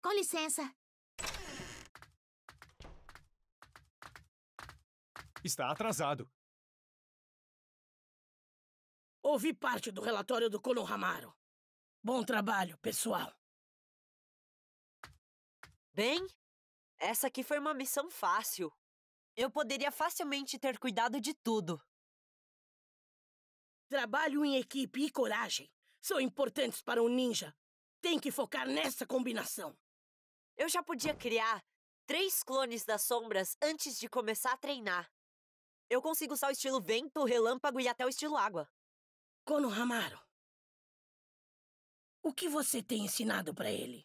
Com licença. Está atrasado. Ouvi parte do relatório do Konohamaru. Bom trabalho, pessoal. Bem, essa aqui foi uma missão fácil. Eu poderia facilmente ter cuidado de tudo. Trabalho em equipe e coragem são importantes para um ninja. Tem que focar nessa combinação. Eu já podia criar 3 clones das sombras antes de começar a treinar. Eu consigo usar o estilo vento, relâmpago e até o estilo água. Konohamaru, o que você tem ensinado pra ele?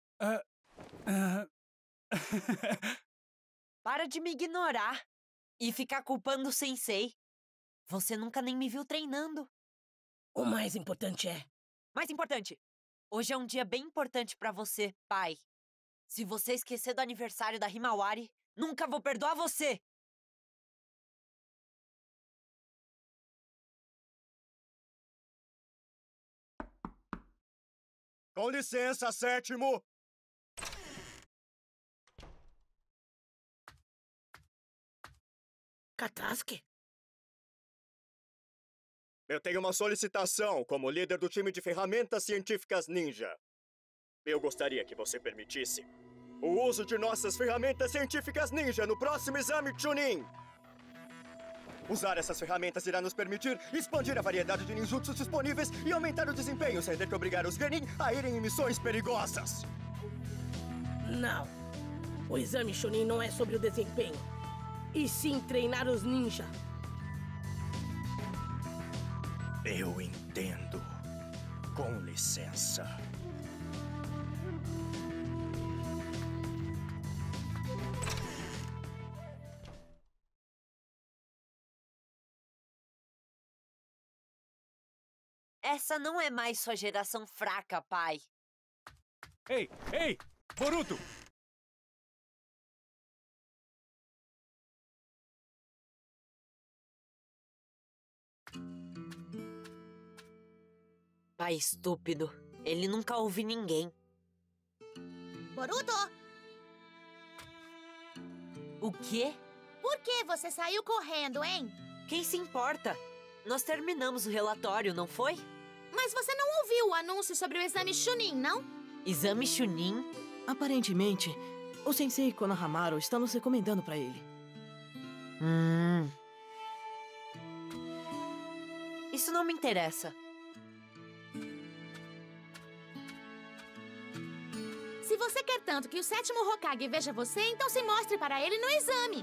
Para de me ignorar e ficar culpando o sensei. Você nunca nem me viu treinando. O mais importante é... Mais importante, hoje é um dia bem importante pra você, pai. Se você esquecer do aniversário da Himawari, nunca vou perdoar você! Com licença, sétimo! Katasuki? Eu tenho uma solicitação como líder do time de ferramentas científicas ninja. Eu gostaria que você permitisse o uso de nossas ferramentas científicas ninja no próximo exame Chunin. Usar essas ferramentas irá nos permitir expandir a variedade de ninjutsus disponíveis e aumentar o desempenho sem ter que obrigar os genin a irem em missões perigosas. Não. O exame Chunin não é sobre o desempenho, e sim treinar os ninja. Eu entendo. Com licença. Essa não é mais sua geração fraca, pai. Ei, ei! Boruto! Pai estúpido. Ele nunca ouve ninguém. Boruto, O quê? por que você saiu correndo, hein? Quem se importa? Nós terminamos o relatório, não foi? Mas você não ouviu o anúncio sobre o exame Chunin, não? Exame Chunin? Aparentemente, o Sensei Konohamaru está nos recomendando pra ele. Isso não me interessa. Se você quer tanto que o 7º Hokage veja você, então se mostre para ele no exame.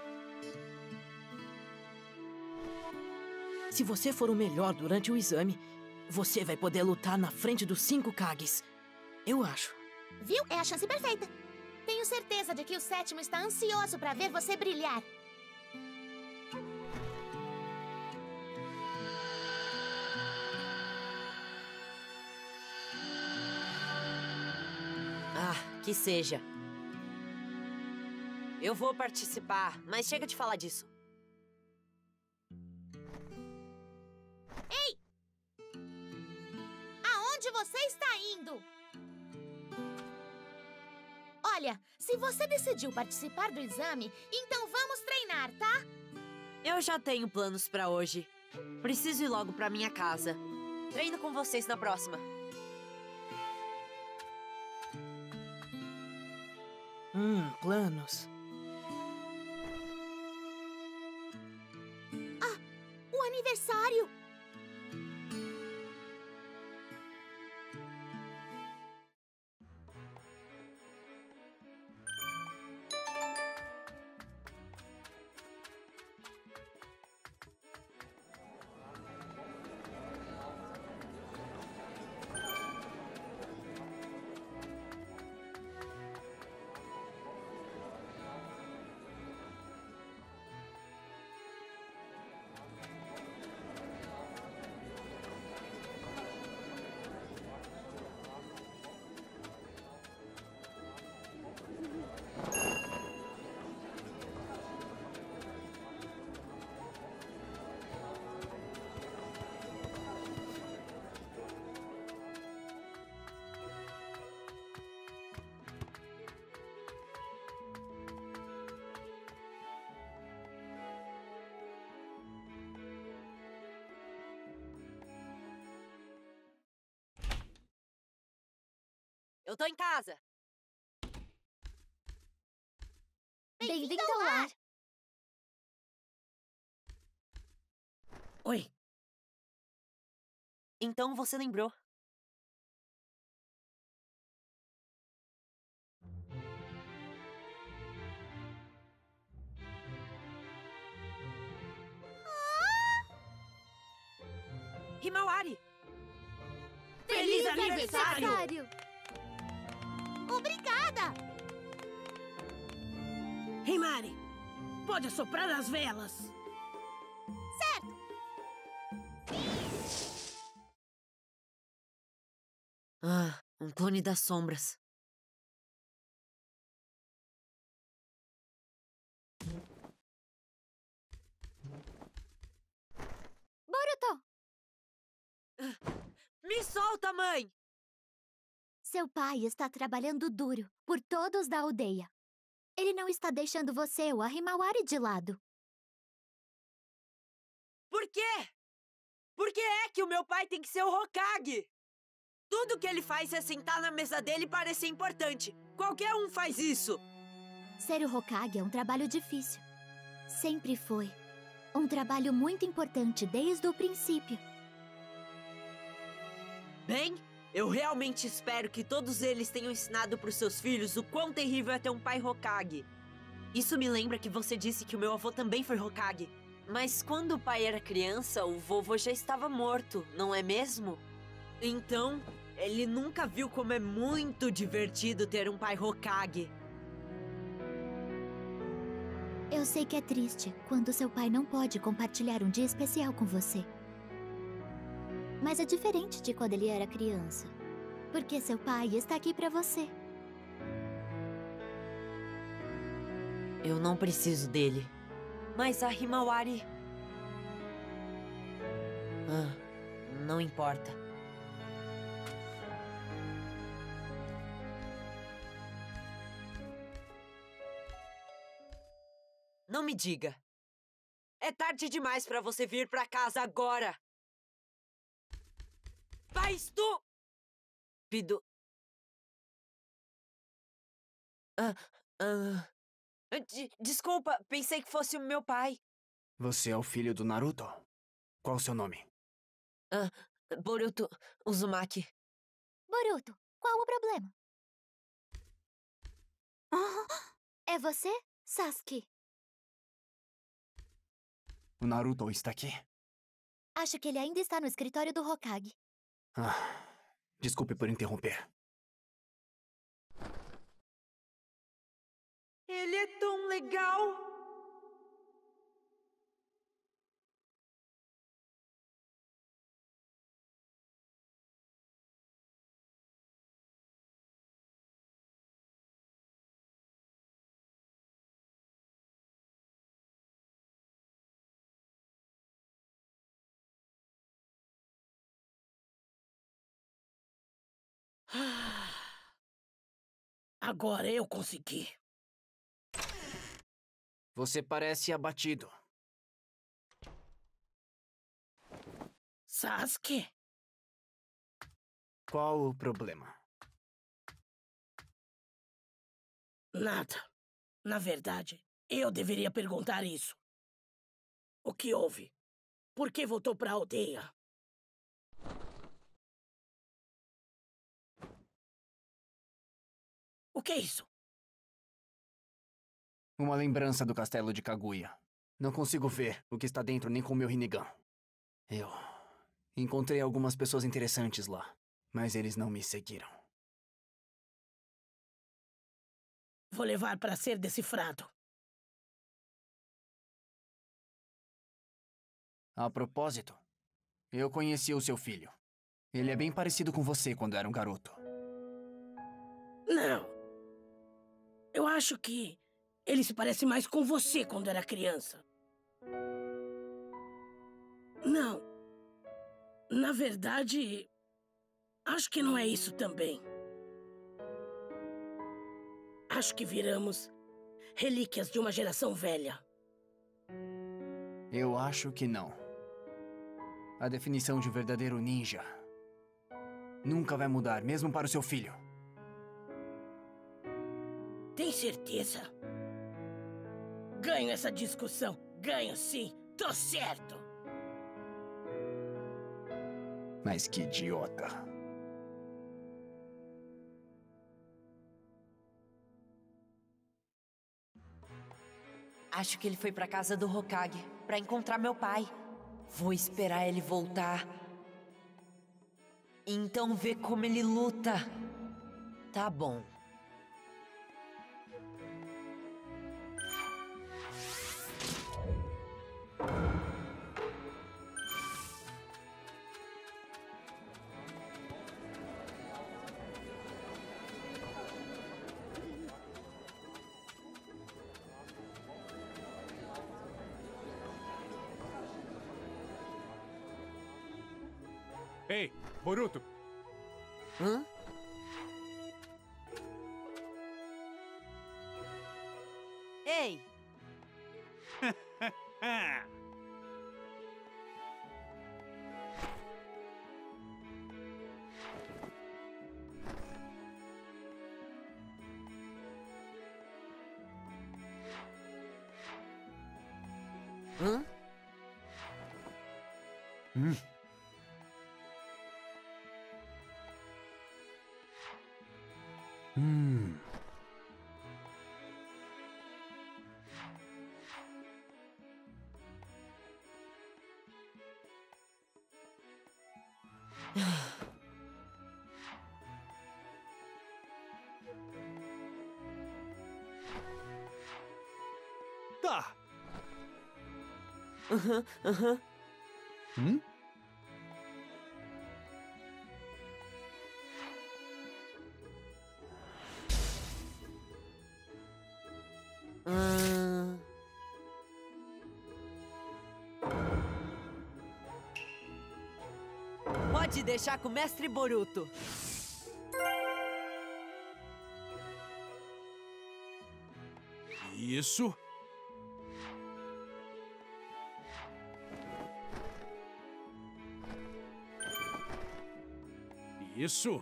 Se você for o melhor durante o exame, você vai poder lutar na frente dos 5 Kages. Eu acho. Viu? É a chance perfeita. Tenho certeza de que o 7º está ansioso para ver você brilhar. Ah, que seja. Eu vou participar, mas chega de falar disso. Ei! Aonde você está indo? Olha, se você decidiu participar do exame, então vamos treinar, tá? Eu já tenho planos pra hoje. Preciso ir logo pra minha casa. Treino com vocês na próxima. Planos. O aniversário! Eu tô em casa. Bem-vindo ao lar. Oi. Então você lembrou. Himawari! Feliz aniversário! Obrigada! Himari, pode soprar as velas. Certo! Ah, um clone das sombras. Boruto! Me solta, mãe! Seu pai está trabalhando duro por todos da aldeia. Ele não está deixando você ou a Himawari de lado. Por quê? Por que é que o meu pai tem que ser o Hokage? Tudo que ele faz é sentar na mesa dele e parecer importante. Qualquer um faz isso. Ser o Hokage é um trabalho difícil. Sempre foi. Um trabalho muito importante desde o princípio. Bem, eu realmente espero que todos eles tenham ensinado para os seus filhos o quão terrível é ter um pai Hokage. Isso me lembra que você disse que o meu avô também foi Hokage. Mas quando o pai era criança, o vovô já estava morto, não é mesmo? Então, ele nunca viu como é muito divertido ter um pai Hokage. Eu sei que é triste quando seu pai não pode compartilhar um dia especial com você. Mas é diferente de quando ele era criança. Porque seu pai está aqui pra você. Eu não preciso dele. Mas a Himawari... não importa. Não me diga. É tarde demais pra você vir pra casa agora. Pai estúpido. Desculpa, pensei que fosse o meu pai. Você é o filho do Naruto? Qual o seu nome? Boruto Uzumaki. Boruto, qual o problema? É você, Sasuke? O Naruto está aqui? Acho que ele ainda está no escritório do Hokage. Desculpe por interromper. Ele é tão legal. Agora eu consegui. Você parece abatido. Sasuke? Qual o problema? Nada. Na verdade, eu deveria perguntar isso. O que houve? Por que voltou pra aldeia? O que é isso? Uma lembrança do castelo de Kaguya. Não consigo ver o que está dentro nem com o meu Rinnegan. Eu encontrei algumas pessoas interessantes lá, mas eles não me seguiram. Vou levar para ser decifrado. A propósito, eu conheci o seu filho. Ele é bem parecido com você quando era um garoto. Não. Eu acho que ele se parece mais com você quando era criança. Não. Na verdade, acho que não é isso também. Acho que viramos relíquias de uma geração velha. Eu acho que não. A definição de verdadeiro ninja nunca vai mudar, mesmo para o seu filho. Tem certeza? Ganho essa discussão. Ganho sim. Tô certo. Mas que idiota. Acho que ele foi pra casa do Hokage pra encontrar meu pai. Vou esperar ele voltar. Então ver como ele luta. Tá bom. Ei, Boruto! Hã? Ei! Hã? Tá! Aham. Pode deixar com o Mestre Boruto. Isso. Isso.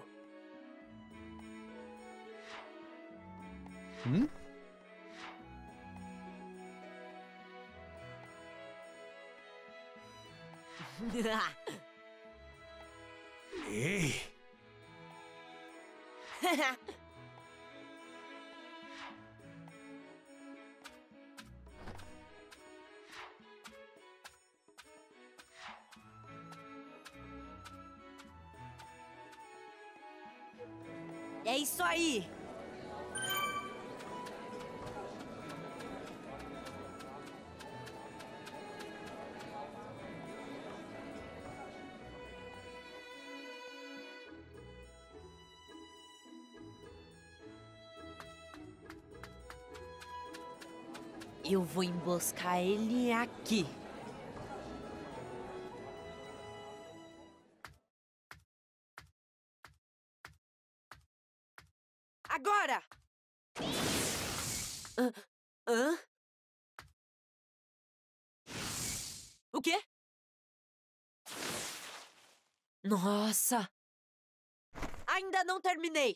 Ei! É isso aí! Eu vou emboscar ele aqui. Agora! Hã? O quê? Nossa! Ainda não terminei!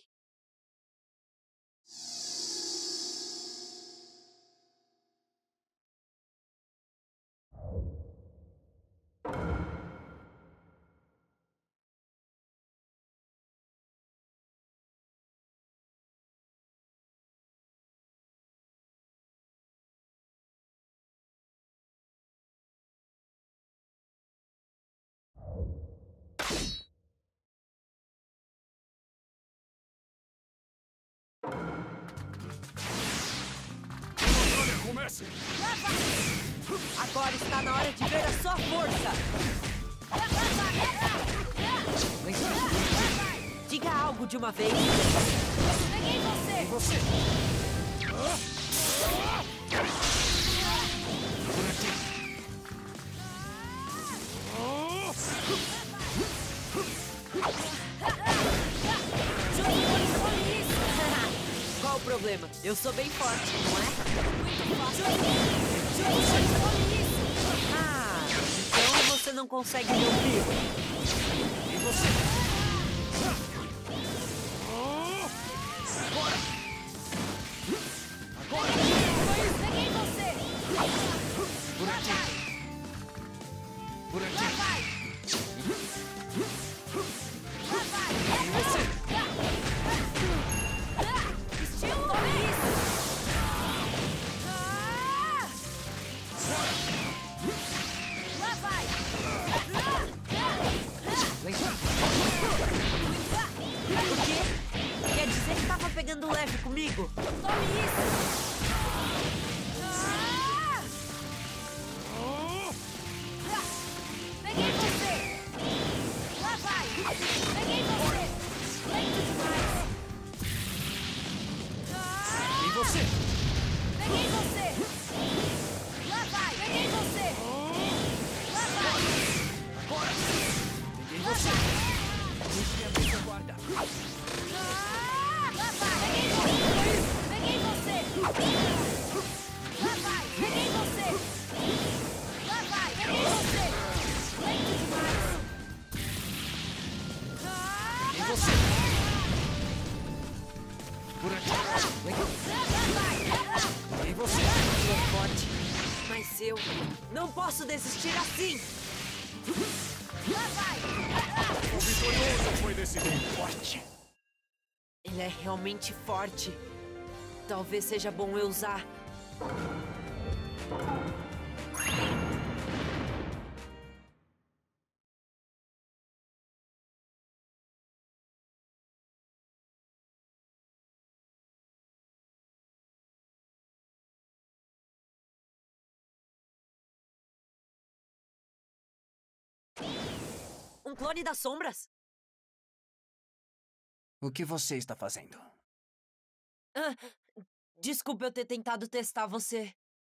Comece! Agora está na hora de ver a sua força! Diga algo de uma vez! Peguei você! E você? Por aqui! Qual o problema? Eu sou bem forte, não é? Muito fácil. Ah, então você não consegue me ouvir. E você? Bora! pegando leve comigo? Tome isso! Peguei você! Lá vai! Peguei você! Lento demais! E você? Peguei você! Lá vai! Peguei você! Lá vai! Agora! Peguei Lá você! vai! Puxe minha vez guarda! Lá vai! Peguei você! Peguei você! Lá vai! Peguei você! Lá vai! Peguei você! Lento demais! E você? Por aqui! Lá vai! E você? É forte, mas eu não posso desistir assim! Lá vai! O vitorioso foi decidido! Forte! Ele é realmente forte. Talvez seja bom eu usar. Um clone das sombras? O que você está fazendo? Ah, desculpa eu ter tentado testar você.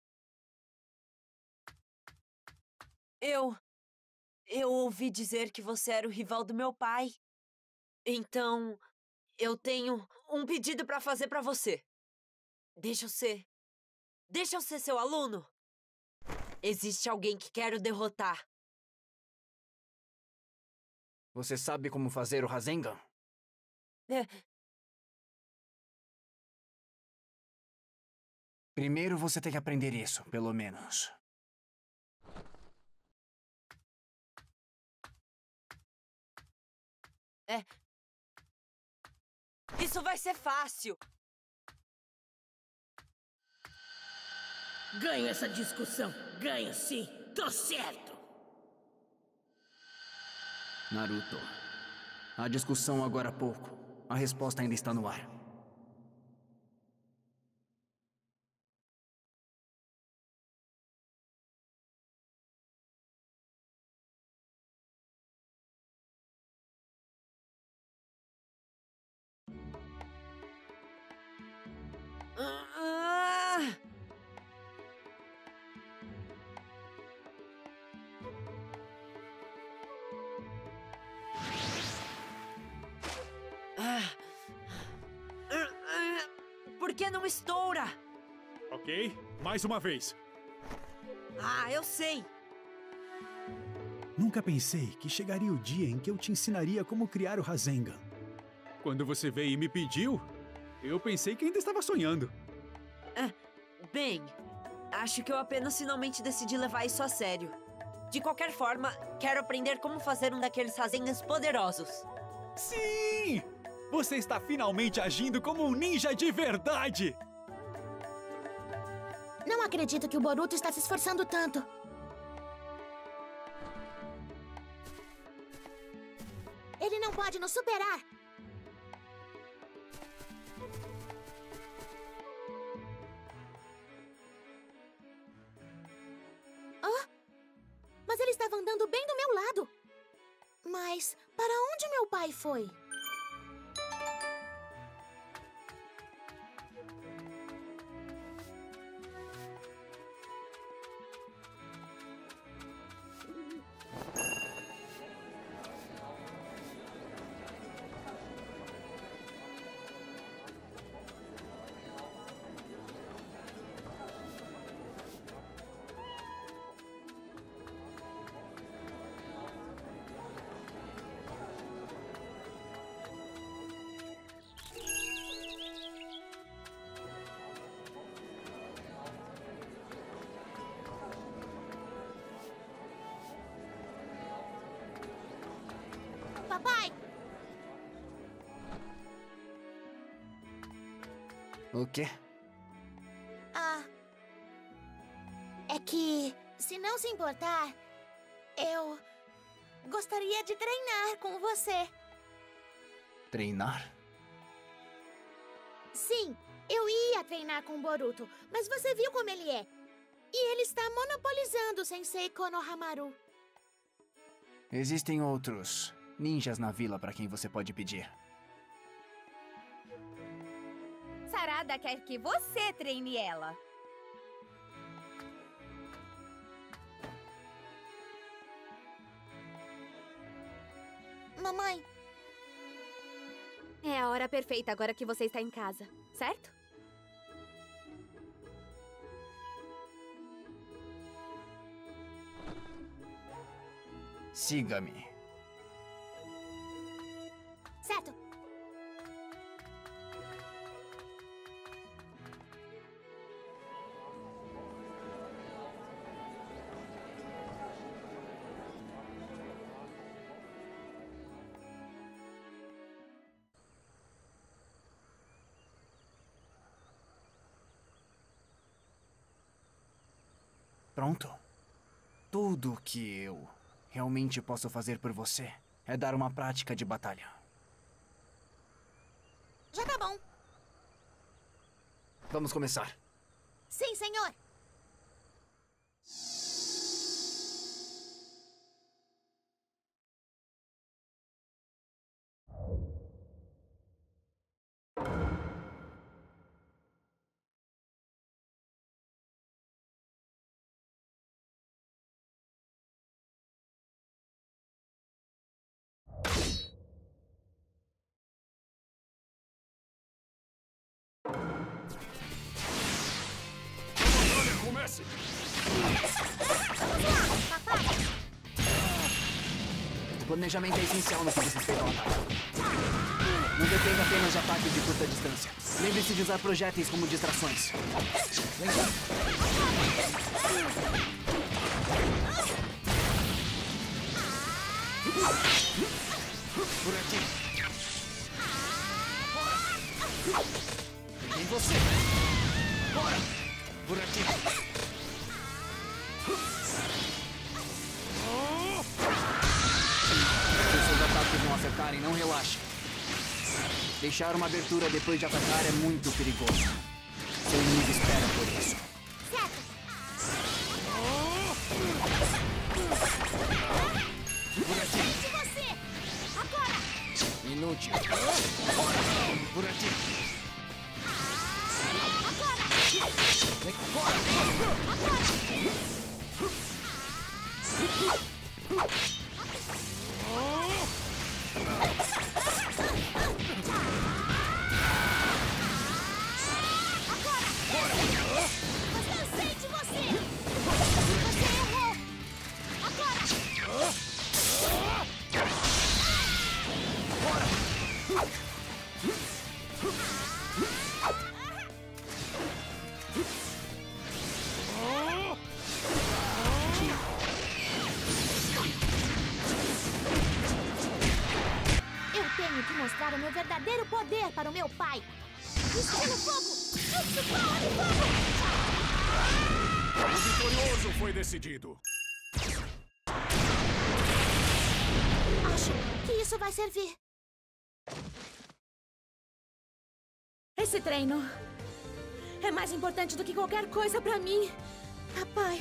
Eu ouvi dizer que você era o rival do meu pai. Então, eu tenho um pedido pra fazer pra você. Deixa eu ser seu aluno. Existe alguém que quero derrotar. Você sabe como fazer o Rasengan? É, Primeiro você tem que aprender isso, pelo menos. isso vai ser fácil. Ganho essa discussão. Ganho sim. Tô certo. Naruto. A discussão agora há pouco. A resposta ainda está no ar. Ah! Por que não estoura? Ok, mais uma vez. Ah, eu sei. Nunca pensei que chegaria o dia em que eu te ensinaria como criar o Rasengan. Quando você veio e me pediu, eu pensei que ainda estava sonhando. Bem, acho que eu apenas finalmente decidi levar isso a sério. De qualquer forma, quero aprender como fazer um daqueles Rasengans poderosos. Sim! Você está finalmente agindo como um ninja de verdade! Não acredito que o Boruto está se esforçando tanto. Ele não pode nos superar. Ah, mas ele estava andando bem do meu lado. Mas para onde meu pai foi? Papai! O quê? Ah. É que, se não se importar, eu gostaria de treinar com você. Treinar? Sim, eu ia treinar com o Boruto, mas você viu como ele é. E ele está monopolizando o Sensei Konohamaru. Existem outros ninjas na vila para quem você pode pedir. Sarada quer que você treine ela. Mamãe. É a hora perfeita agora que você está em casa, certo? Siga-me. Certo. Pronto? Tudo que eu realmente posso fazer por você é dar uma prática de batalha. Já tá bom. Vamos começar. Sim, senhor. Comece! O planejamento é essencial no que diz respeito ao ataque. Não dependa apenas de ataque de curta distância. Lembre-se de usar projéteis como distrações. Vem cá. Por aqui. Vem você. Bora! Por aqui. Se os seus ataques não acertarem, não relaxe. Deixar uma abertura depois de atacar é muito perigoso. Seu inimigo espera por isso. Por aqui. Inútil. Por aqui. Vem fora! Cansei de você! Você errou! Agora! Eu tenho que mostrar o meu verdadeiro poder para o meu pai! Estilo fogo! Jutsu Power Fogo! O vitorioso foi decidido. Acho que isso vai servir. Esse treino é mais importante do que qualquer coisa pra mim, papai.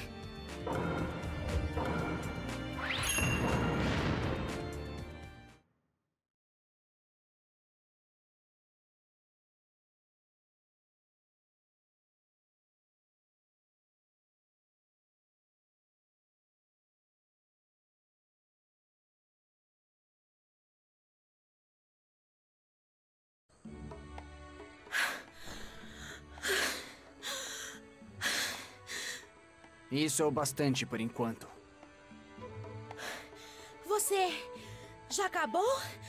Isso é o bastante por enquanto. Você já acabou?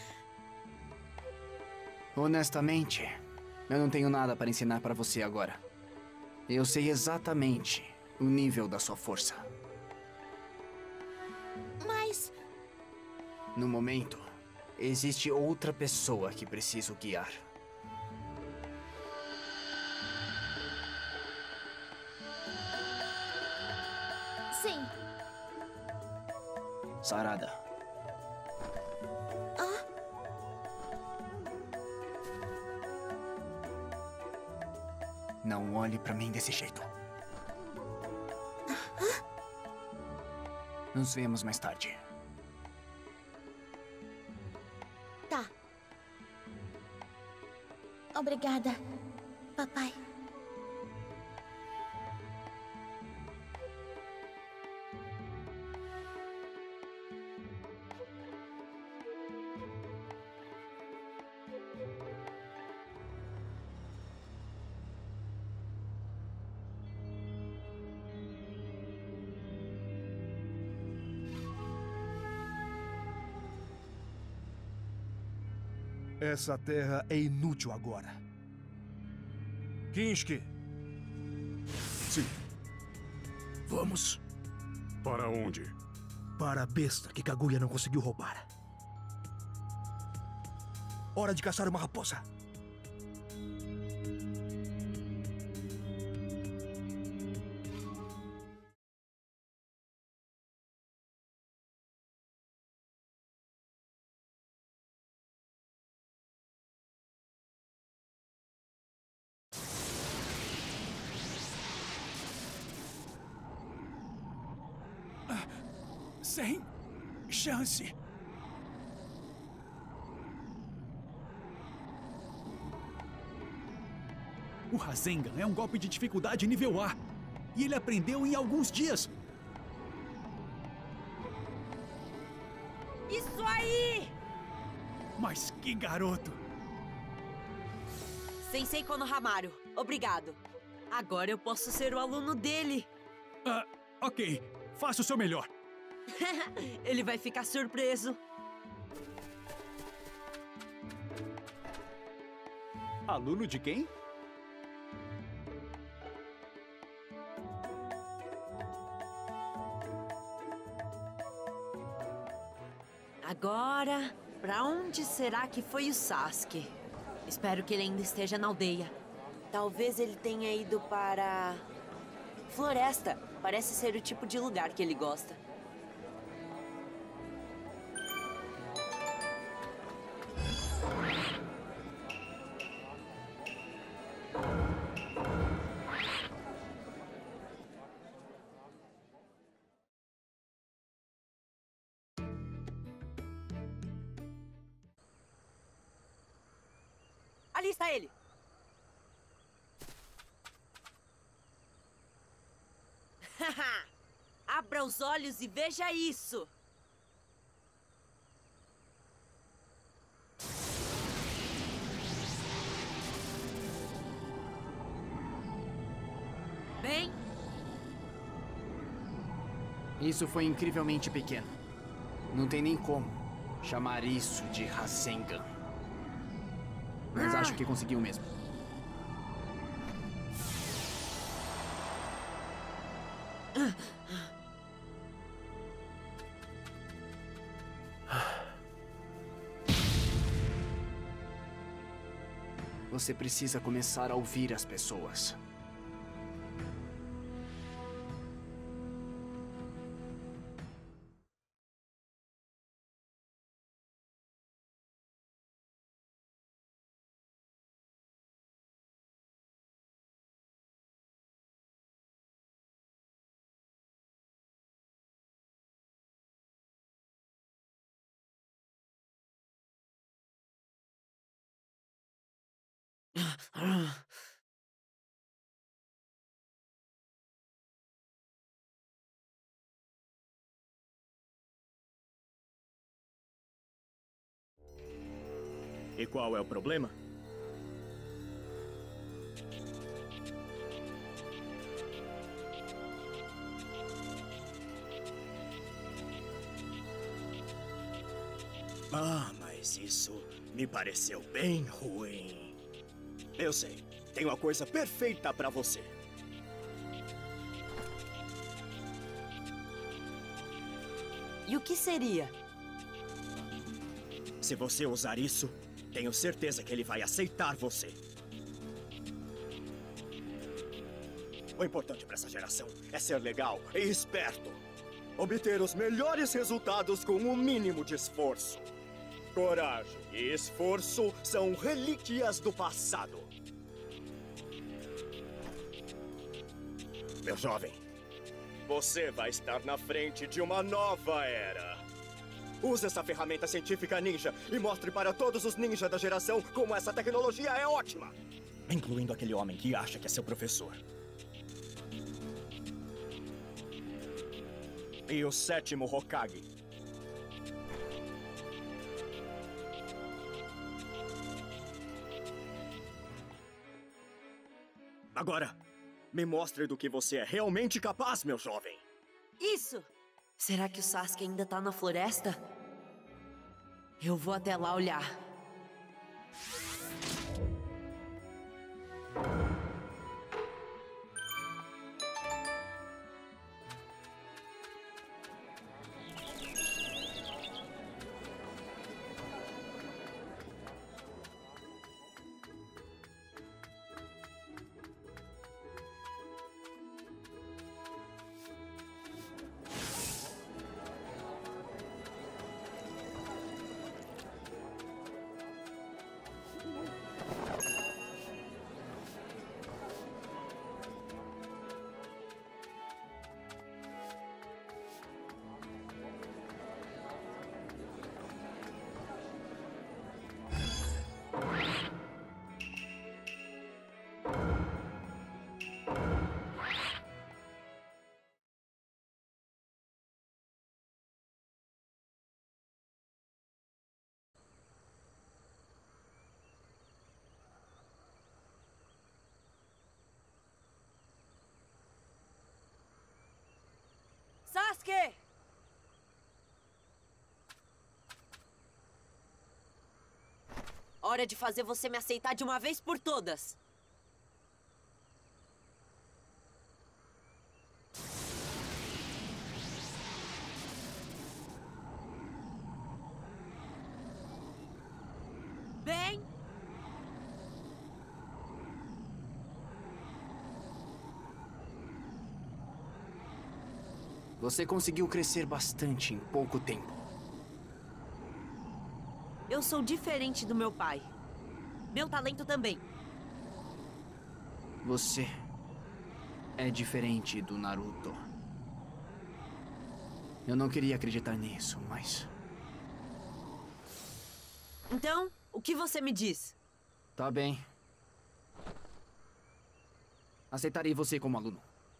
Honestamente, eu não tenho nada para ensinar para você agora. Eu sei exatamente o nível da sua força. Mas... No momento, existe outra pessoa que preciso guiar. Sim. Sarada. Não olhe pra mim desse jeito. Nos vemos mais tarde. Tá. Obrigada, papai. Essa terra é inútil agora. Kinski. Sim. Vamos. Para onde? Para a besta que Kaguya não conseguiu roubar. Hora de caçar uma raposa. Sem chance. O Rasengan é um golpe de dificuldade nível A. E ele aprendeu em alguns dias. Isso aí! Mas que garoto! Sensei Konohamaru, obrigado. Agora eu posso ser o aluno dele. Ok. Faça o seu melhor. Ele vai ficar surpreso. Aluno de quem? Agora, pra onde será que foi o Sasuke? Espero que ele ainda esteja na aldeia. Talvez ele tenha ido para... Floresta. Parece ser o tipo de lugar que ele gosta. Ali está ele! Abra os olhos e veja isso! Bem? Isso foi incrivelmente pequeno. Não tem nem como chamar isso de Rasengan. Mas acho que conseguiu mesmo. Você precisa começar a ouvir as pessoas. E qual é o problema? Mas isso me pareceu bem ruim. Eu sei, tenho a coisa perfeita pra você. E o que seria? Se você usar isso, tenho certeza que ele vai aceitar você. O importante para essa geração é ser legal e esperto. Obter os melhores resultados com o mínimo de esforço. Coragem e esforço são relíquias do passado. meu jovem. Você vai estar na frente de uma nova era. Use essa ferramenta científica ninja e mostre para todos os ninjas da geração como essa tecnologia é ótima. Incluindo aquele homem que acha que é seu professor. E o 7º Hokage. Agora, me mostre do que você é realmente capaz, meu jovem. Isso! Será que o Sasuke ainda tá na floresta? Eu vou até lá olhar. Sasuke! Hora de fazer você me aceitar de uma vez por todas. Bem... Você conseguiu crescer bastante em pouco tempo. Eu sou diferente do meu pai. Meu talento também. Você é diferente do Naruto. Eu não queria acreditar nisso, mas... Então, o que você me diz? Tá bem. Aceitarei você como aluno.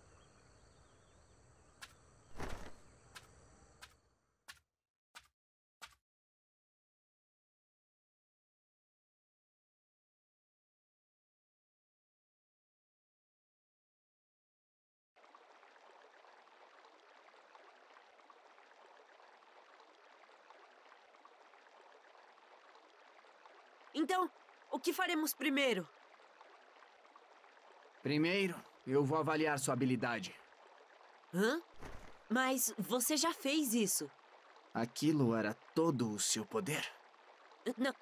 Então, o que faremos primeiro? Primeiro, eu vou avaliar sua habilidade. Hã? Mas você já fez isso. Aquilo era todo o seu poder? Não.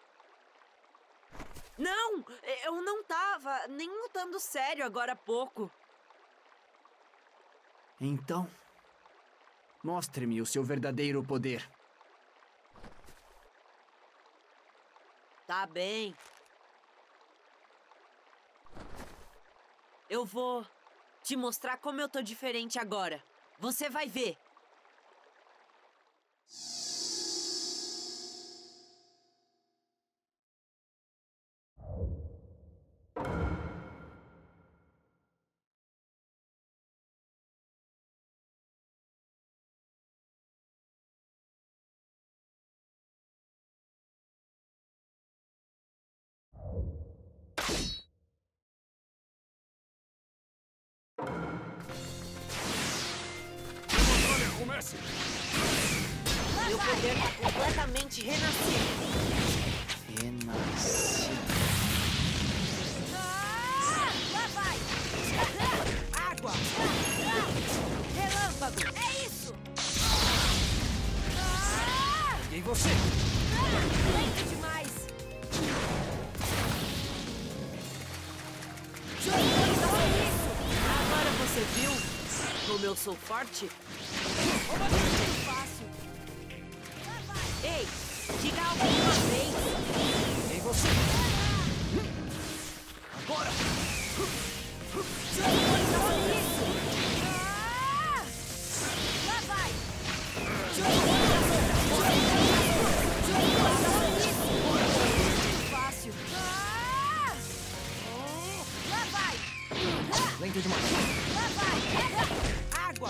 Não! Eu não tava nem lutando sério agora há pouco. Então, mostre-me o seu verdadeiro poder. Tá bem. Eu vou te mostrar como eu tô diferente agora. Você vai ver. Comece! Meu poder tá completamente renascido. Renascido. Lá vai! Água! Relâmpago! É isso! E você? Lento demais! Agora você viu como eu sou forte? Fácil! Ei, diga algo de uma vez! E você? Agora! Lento demais. Lá vai! Pega! Água!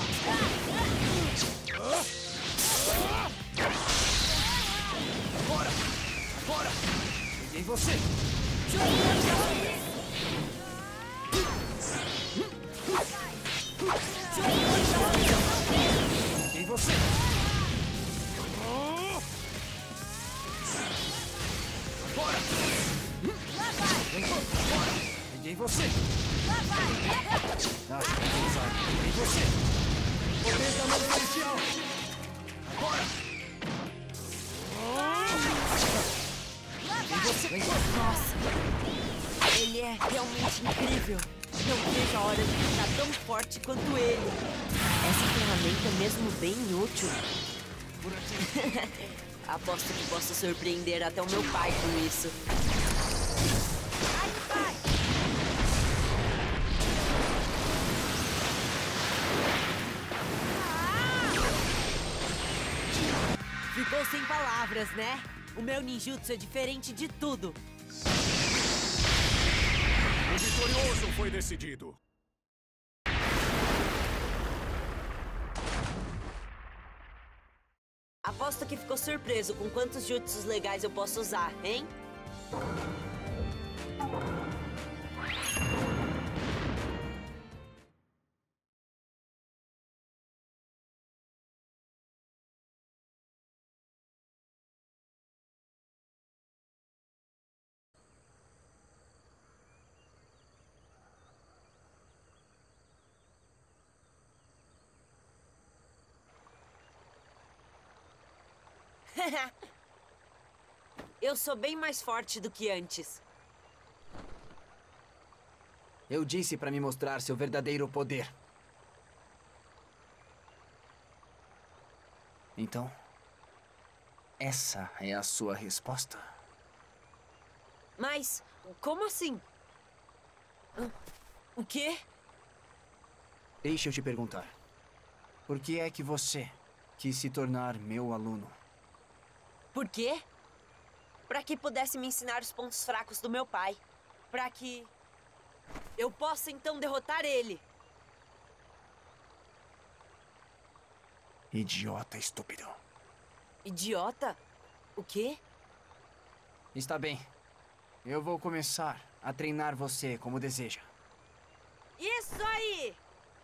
Agora! Agora! Peguei você! Peguei você! Agora! Lá vai! Agora! Peguei você! Lá vai! Peguei você! Poder da mão celestial! Agora! Nossa, ele é realmente incrível. Não vejo a hora de ficar tão forte quanto ele. Essa ferramenta é mesmo bem útil. Aposto que posso surpreender até o meu pai com isso. Aí vai! Ficou sem palavras, né? O meu ninjutsu é diferente de tudo. O vitorioso foi decidido. Aposto que ficou surpreso com quantos jutsus legais eu posso usar, hein? Eu sou bem mais forte do que antes. Eu disse pra me mostrar seu verdadeiro poder. Então, essa é a sua resposta? Mas, como assim? O quê? Deixa eu te perguntar. Por que é que você quis se tornar meu aluno? Por quê? Pra que pudesse me ensinar os pontos fracos do meu pai. Pra que eu possa então derrotar ele. Idiota estúpido. Idiota? O quê? Está bem. Eu vou começar a treinar você como deseja. Isso aí!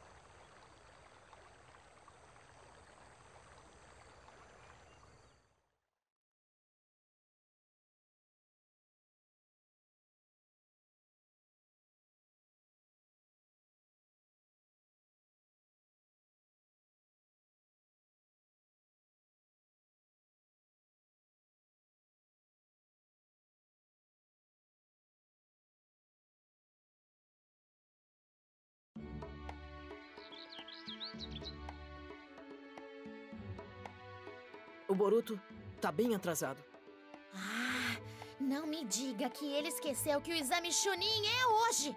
O Boruto tá bem atrasado. Ah, não me diga que ele esqueceu que o exame Chunin é hoje.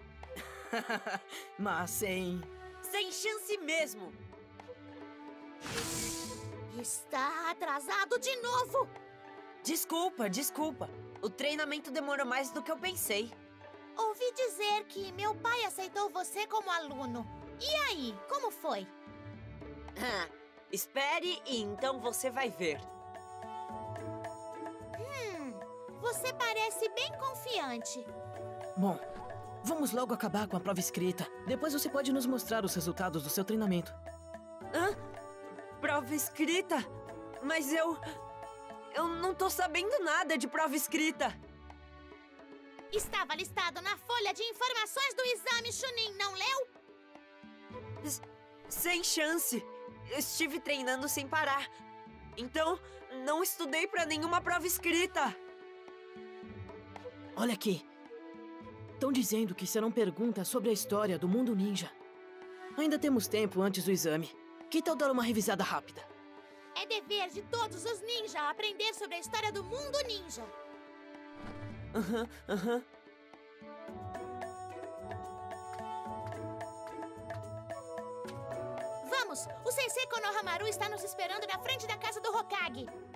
Mas sem chance mesmo. Está atrasado de novo. Desculpa. O treinamento demorou mais do que eu pensei. Ouvi dizer que meu pai aceitou você como aluno. E aí, como foi? Espere e então você vai ver. Você parece bem confiante. Bom, vamos logo acabar com a prova escrita. Depois você pode nos mostrar os resultados do seu treinamento. Hã? Prova escrita? Mas eu não tô sabendo nada de prova escrita. Estava listado na folha de informações do exame Chunin, não leu? Sem chance. Estive treinando sem parar. Então, não estudei pra nenhuma prova escrita. Olha aqui. Estão dizendo que serão perguntas sobre a história do mundo ninja. Ainda temos tempo antes do exame. Que tal dar uma revisada rápida? É dever de todos os ninjas aprender sobre a história do mundo ninja. Aham. Vamos! O Sensei Konohamaru está nos esperando na frente da casa do Hokage.